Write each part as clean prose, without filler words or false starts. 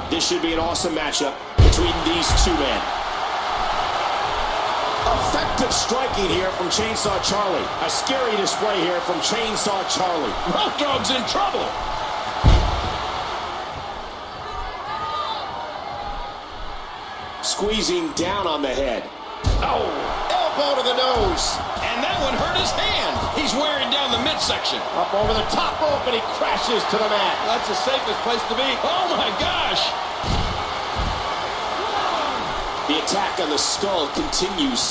This should be an awesome matchup between these two men. Effective striking here from Chainsaw Charlie. A scary display here from Chainsaw Charlie. Road Dogg's in trouble. Squeezing down on the head. Oh, elbow to the nose. And that one hurt his hand. He's wearing down the midsection. Up over the top rope, and he crashes to the mat. That's the safest place to be. Oh, my gosh. The attack on the skull continues.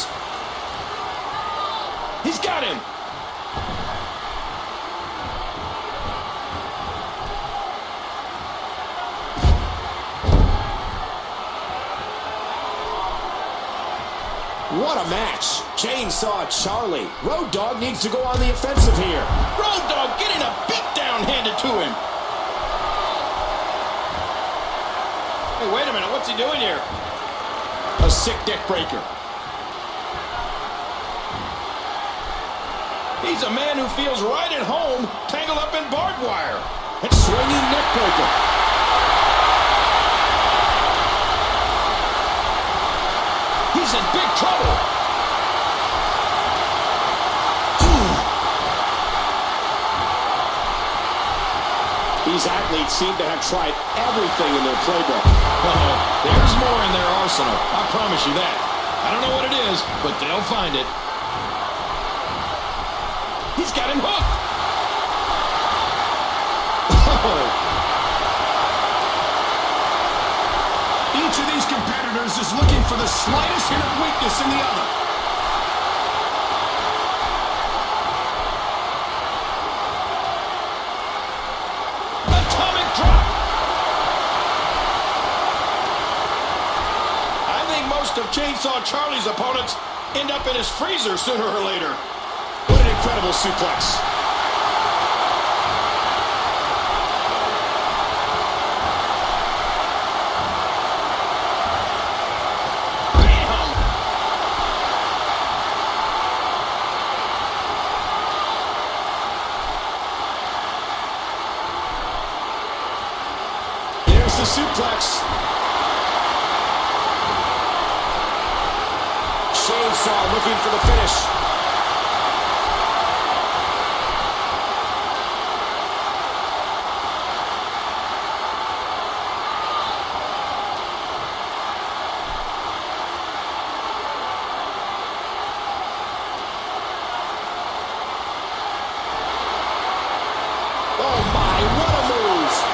He's got him. What a match. Chainsaw Charlie. Road Dogg needs to go on the offensive here. Road Dogg getting a beatdown handed to him. Hey, wait a minute. What's he doing here? A sick neck breaker. He's a man who feels right at home, tangled up in barbed wire. And swinging neck breaker. He's in big trouble. These athletes seem to have tried everything in their playbook. Uh-oh. There's more in their arsenal. I promise you that. I don't know what it is, but they'll find it. He's got him hooked. Oh. Each of these competitors is looking for the slightest hint of weakness in the other. Atomic drop. I think most of Chainsaw Charlie's opponents end up in his freezer sooner or later. What an incredible suplex. The suplex. Chainsaw looking for the finish. Oh my, what a move!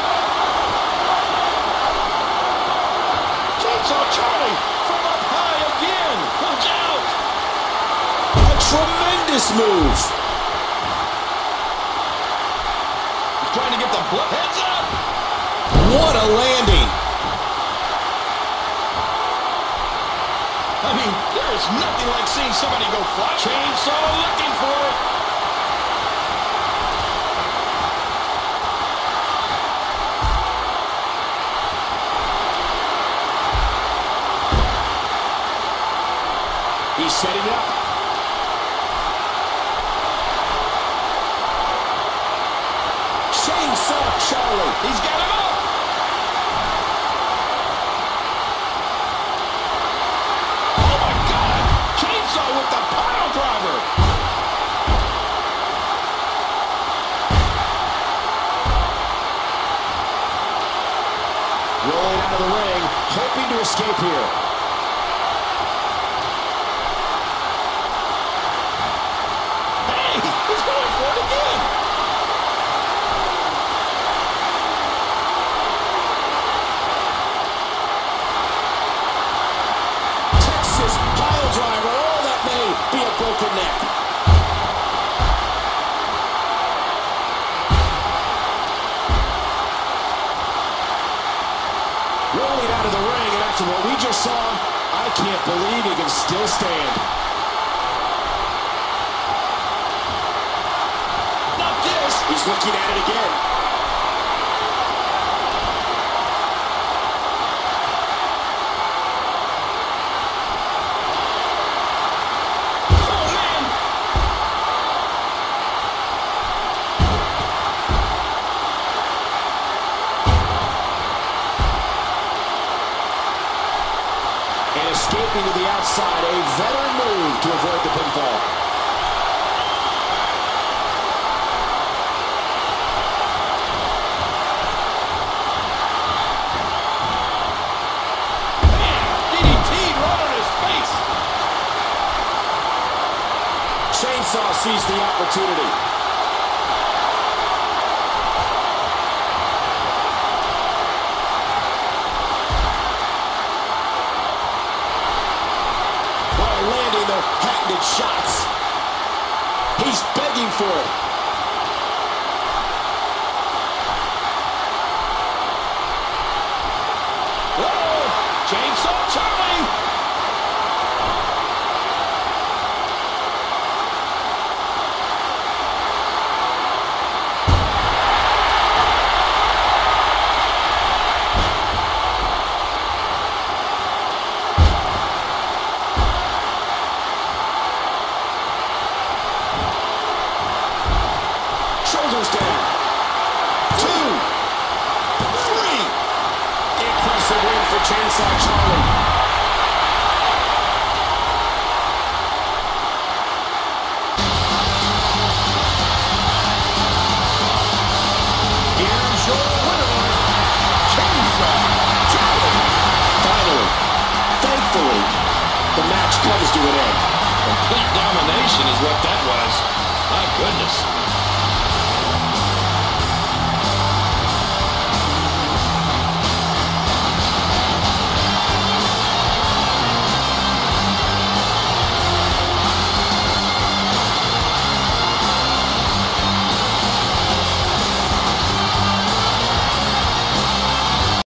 Charlie from up high again. Watch out. A tremendous move. He's trying to get the blood. Heads up. What a landing. I mean, there is nothing like seeing somebody go fly. Chainsaw looking for it. He's setting up. Chainsaw Charlie. He's got him up. Oh, my God. Chainsaw with the pile driver. Rolling out of the ring, hoping to escape here. He's going for it again. Texas pile driver. Oh, that may be a broken neck. Rolling out of the ring, and after what we just saw, I can't believe he can still stand. He's looking at it again. Oh, man. outside, a veteran move to avoid the pinfall. DDT right on his face. Chainsaw sees the opportunity. Landing the patented shots. He's begging for it. Whoa! Chainsaw Charlie! Shoulders down. 2, 3. Impressive win for Chainsaw Charlie. Here's your winner, Chainsaw Charlie. Finally, thankfully, the match comes to an end. Complete domination is what that